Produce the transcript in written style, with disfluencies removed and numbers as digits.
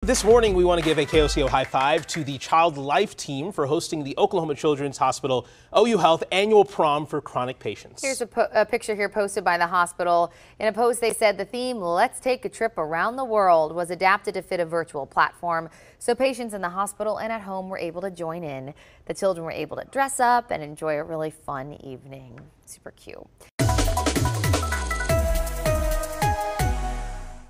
This morning, we want to give a KOCO high five to the Child Life team for hosting the Oklahoma Children's Hospital OU Health annual prom for chronic patients. Here's a picture here posted by the hospital. In a post, they said the theme, "Let's Take a Trip Around the World," was adapted to fit a virtual platform, so patients in the hospital and at home were able to join in. The children were able to dress up and enjoy a really fun evening. Super cute.